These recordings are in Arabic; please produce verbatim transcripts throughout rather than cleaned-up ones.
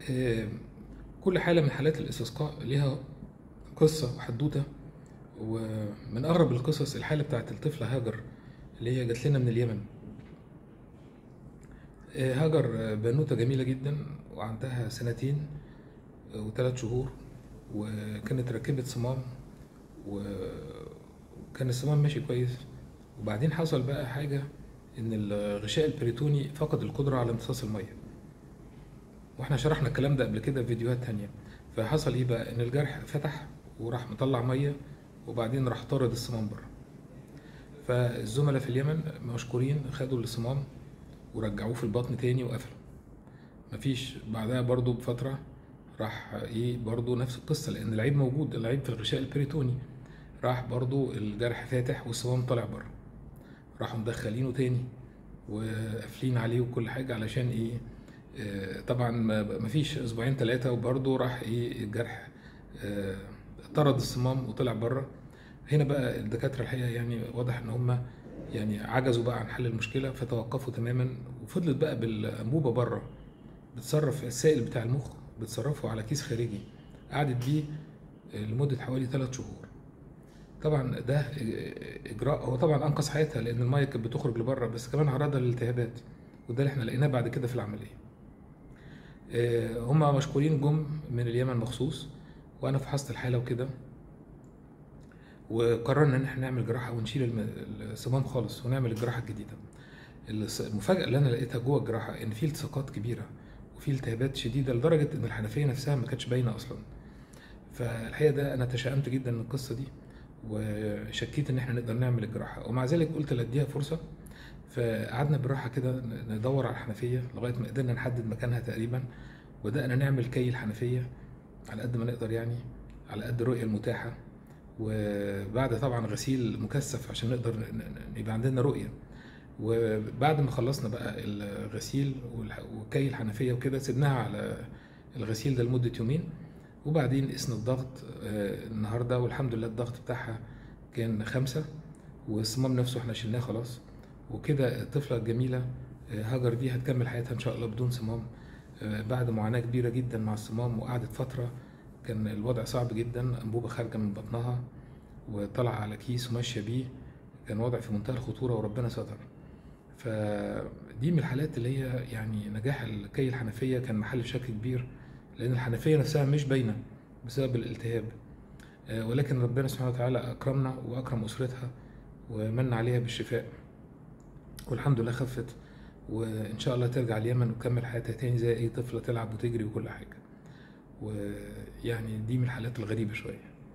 آه، كل حالة من حالات الاستسقاء ليها قصة وحدوتة. ومن أغرب القصص الحالة بتاعت الطفلة هاجر اللي هي جات لنا من اليمن. آه، هاجر آه، بنوتة جميلة جدا وعندها سنتين وثلاث شهور، وكانت ركبت صمام وكان الصمام ماشي كويس. وبعدين حصل بقى حاجة إن الغشاء البريتوني فقد القدرة على امتصاص المية، واحنا شرحنا الكلام ده قبل كده في فيديوهات تانية. فحصل ايه بقى؟ ان الجرح فتح وراح مطلع ميه وبعدين راح طارد الصمام بره. فالزملاء في اليمن مشكورين خدوا الصمام ورجعوه في البطن تاني وقفلوا. مفيش بعدها برضو بفترة راح ايه برضو نفس القصة، لان العيب موجود، العيب في الغشاء البريتوني. راح برضو الجرح فاتح والصمام طالع بره، راحوا مدخلينه تاني وقافلين عليه وكل حاجة علشان ايه. طبعا مفيش اسبوعين ثلاثه وبرضه راح ايه الجرح اه طرد الصمام وطلع بره. هنا بقى الدكاتره الحقيقه يعني واضح ان هم يعني عجزوا بقى عن حل المشكله، فتوقفوا تماما. وفضلت بقى بالانبوبه بره بتصرف السائل بتاع المخ، بتصرفه على كيس خارجي، قعدت بيه لمده حوالي ثلاث شهور. طبعا ده اجراء هو طبعا انقذ حياتها، لان الميه كانت بتخرج لبره، بس كمان عرضها للالتهابات، وده اللي احنا لقيناه بعد كده في العمليه. هم مشكورين جم من اليمن مخصوص، وانا فحصت الحاله وكده، وقررنا ان احنا نعمل جراحه ونشيل الصمام خالص ونعمل الجراحه الجديده. المفاجاه اللي انا لقيتها جوه الجراحه ان في التصاقات كبيره وفي التهابات شديده لدرجه ان الحنفيه نفسها ما كانتش باينه اصلا. فالحقيقه ده انا تشائمت جدا من القصه دي، وشكيت ان احنا نقدر نعمل الجراحه، ومع ذلك قلت اديها فرصه. فقعدنا بالراحه كده ندور على الحنفيه لغايه ما قدرنا نحدد مكانها تقريبا، وبدأنا نعمل كي الحنفية على قد ما نقدر، يعني على قد الرؤية المتاحة، وبعد طبعا غسيل مكثف عشان نقدر يبقى عندنا رؤية. وبعد ما خلصنا بقى الغسيل وكي الحنفية وكده سيبناها على الغسيل ده لمدة يومين، وبعدين قسنا الضغط النهاردة، والحمد لله الضغط بتاعها كان خمسة، والصمام نفسه احنا شلناه خلاص. وكده الطفلة الجميلة هاجر دي هتكمل حياتها ان شاء الله بدون صمام، بعد معاناة كبيرة جدا مع الصمام. وقعدت فترة كان الوضع صعب جدا، أنبوبة خارجة من بطنها وطلع على كيس وماشية بيه، كان وضع في منتهى الخطورة وربنا ستر. فدي من الحالات اللي هي يعني نجاح الكي الحنفية كان محل شك كبير، لأن الحنفية نفسها مش باينة بسبب الالتهاب، ولكن ربنا سبحانه وتعالى أكرمنا وأكرم أسرتها ومن عليها بالشفاء، والحمد لله خفت، وان شاء الله ترجع اليمن وتكمل حياتها تاني زي اي طفله، تلعب وتجري وكل حاجه. ويعني دي من الحالات الغريبه شويه.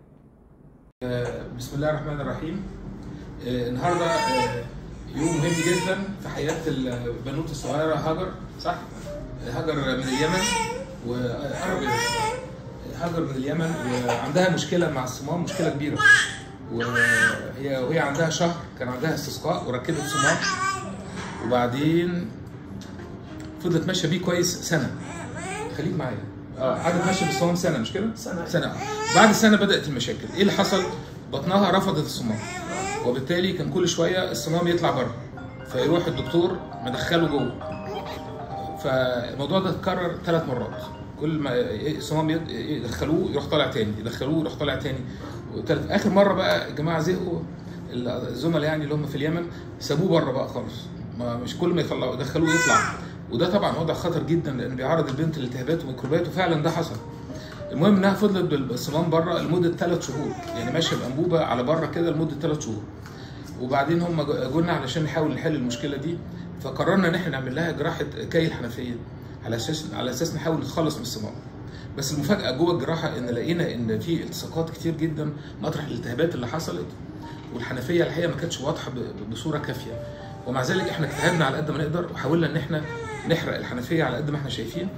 بسم الله الرحمن الرحيم. النهارده يوم مهم جدا في حياه البنوته الصغيره هاجر، صح؟ هاجر من اليمن، وقرب هاجر من اليمن وعندها مشكله مع الصمام، مشكله كبيره. وهي وهي عندها شهر كان عندها استسقاء وركبت صمام، وبعدين فضلت ماشيه بيه كويس سنه. خليك معايا. اه قعدت ماشيه بالصمام سنه، مش كده؟ سنه سنه بعد سنه بدات المشاكل. ايه اللي حصل؟ بطنها رفضت الصمام، وبالتالي كان كل شويه الصمام يطلع بره، فيروح الدكتور مدخله جوه. فالموضوع ده اتكرر ثلاث مرات، كل ما الصمام يدخلوه يروح طالع تاني، يدخلوه يروح طالع تاني. اخر مره بقى الجماعه زهقوا، الزملاء يعني اللي هم في اليمن سابوه بره بقى خالص، ما مش كل ما يطلعوا يدخلوه يطلع. وده طبعا وضع خطر جدا، لان بيعرض البنت لالتهابات وميكروبات، وفعلا ده حصل. المهم انها فضلت بالصمام بره لمده ثلاث شهور، يعني ماشيه بانبوبه على بره كده لمده ثلاث شهور. وبعدين هم جولنا علشان نحاول نحل المشكله دي، فقررنا ان احنا نعمل لها جراحه كي الحنفيه على اساس على اساس نحاول نتخلص من الصمام. بس المفاجاه جوه الجراحه ان لقينا ان في التصاقات كتير جدا مطرح الالتهابات اللي حصلت، والحنفيه الحقيقه ما كانتش واضحه بصوره كافيه. ومع ذلك احنا اجتهدنا على قد ما نقدر، وحاولنا ان احنا نحرق الحنفيه على قد ما احنا شايفين،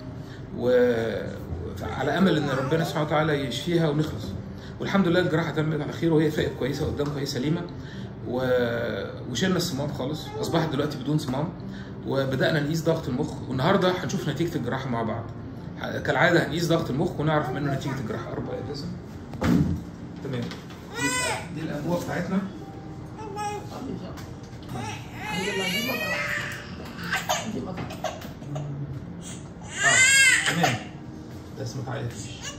وعلى امل ان ربنا سبحانه وتعالى يشفيها ونخلص. والحمد لله الجراحه تمت على خير، وهي فائت كويسه قدام كويسه سليمه، وشلنا الصمام خالص، اصبحت دلوقتي بدون صمام. وبدانا نقيس ضغط المخ، والنهارده هنشوف نتيجه الجراحه مع بعض. كالعاده هنقيس ضغط المخ ونعرف منه نتيجه الجراحه. اربع اجازه تمام. دي الانبوبه بتاعتنا. اه تمام. بس ما تعيطيش.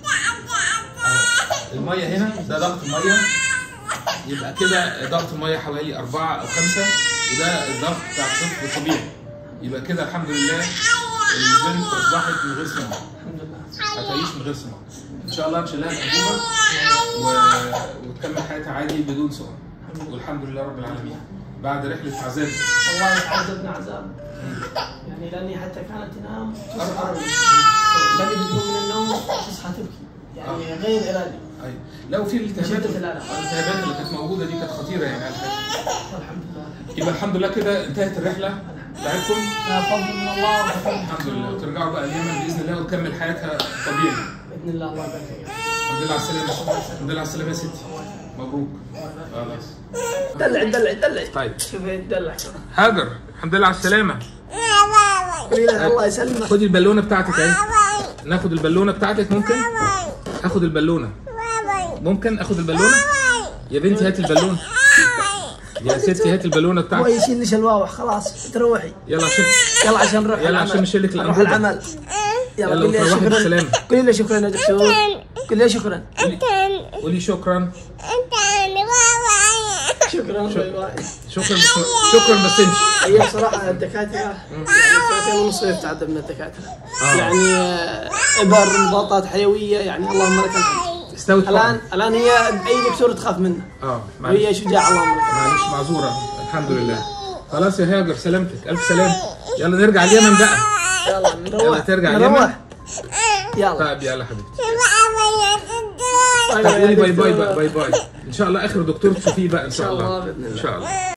اهو الميه هنا ده ضغط الميه، يبقى كده ضغط الميه حوالي أربعة أو خمسة، وده الضغط بتاع الطفل الطبيعي. يبقى كده الحمد لله البنت اصبحت من غير سموم. الحمد لله. هتعيش من غير سموم ان شاء الله. نشيلها الانبوبه و... وتكمل حياتها عادي بدون سموم والحمد لله رب العالمين بعد رحله عذاب. والله عذبنا عذاب يعني، لاني حتى كانت تنام تصحى لاني بتقوم من النوم تصحى تبكي يعني آه. غير ارادي. ايوه لو في الالتهابات الالتهابات اللي كانت موجوده دي كانت خطيره يعني على فكره. الحمد لله. يبقى الحمد لله كده انتهت الرحله بتاعتكم. لا فضل من الله الحمد لله، وترجعوا بقى اليمن باذن الله وتكمل حياتها طبيعي باذن الله. الله يبارك فيك. الحمد لله على السلامه. الحمد لله على السلامه يا ستي. مبروك. خلاص دلع دلع دلع. طيب شوفي دلع. هاجر الحمد لله على السلامه. قولي لها الله يسلمك. خدي البالونه بتاعتك اهي. ناخد البالونه بتاعتك ممكن؟ اخد البالونه. ممكن اخد البالونه؟ يا بنتي هاتي البالونه. يا ستي هاتي البالونه بتاعتك. هو يشيل ليش الواوح خلاص تروحي. يلا عشان يلا عشان نروح يلا عشان نشيل لك نروح الانبوبه. العمل. يلا يلا قولي لها وتروحي شكرا. بالسلامه. قولي لها شكرا يا دكتور. قولي لها شكرا. قولي شكرا. شكرا باي باي. شكرا بس شكرا بس امشي. هي بصراحه الدكاتره يعني سنتين ونص يتعذب من الدكاتره. آه. يعني ابر مضادات حيويه يعني اللهم لك الحمد. استوت الان الان هي اي دكتور تخاف منه. اه وهي شجاعه اللهم لك الحمد. معلش معذوره الحمد لله. خلاص يا هاجر سلامتك الف سلامه. يلا نرجع اليمن بقى. يلا نروح. يلا ترجع نروح. اليمن. يلا. طيب يلا حبيبتي. طب قولي باي باي باي باي. ان شاء الله اخر دكتور تشوفيه بقى ان شاء الله. باذن الله. ان شاء الله.